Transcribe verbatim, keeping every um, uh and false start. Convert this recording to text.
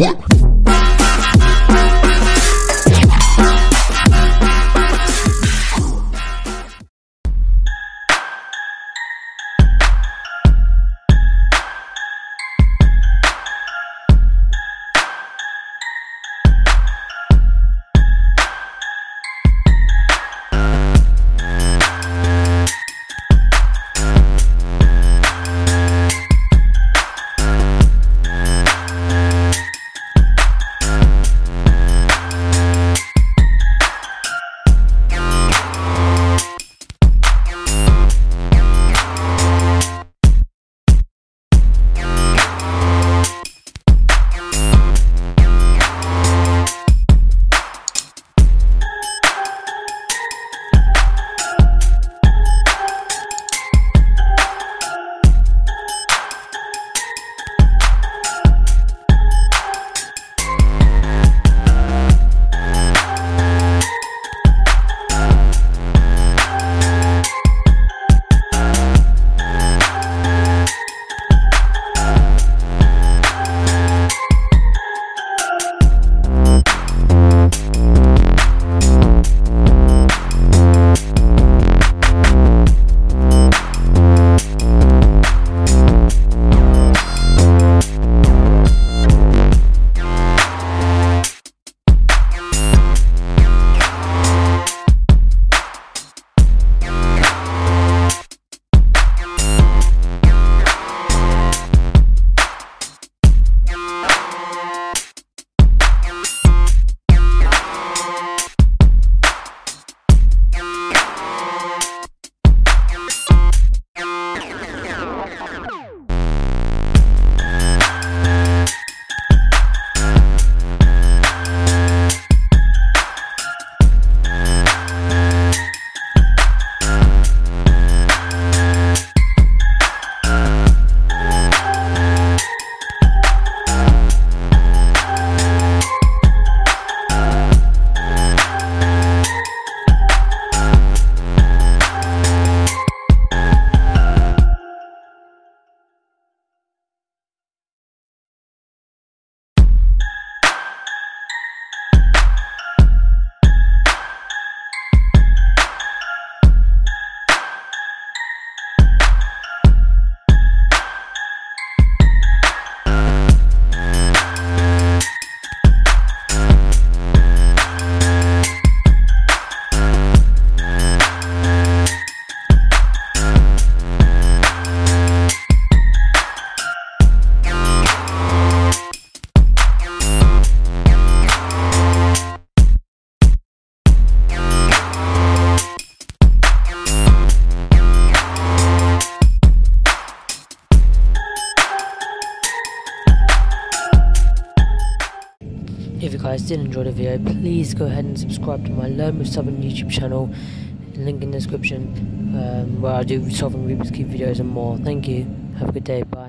What? If you guys did enjoy the video, please go ahead and subscribe to my Learn with Subbrn YouTube channel, link in the description, um, where I do solving Rubik's Cube videos and more. Thank you, have a good day, bye.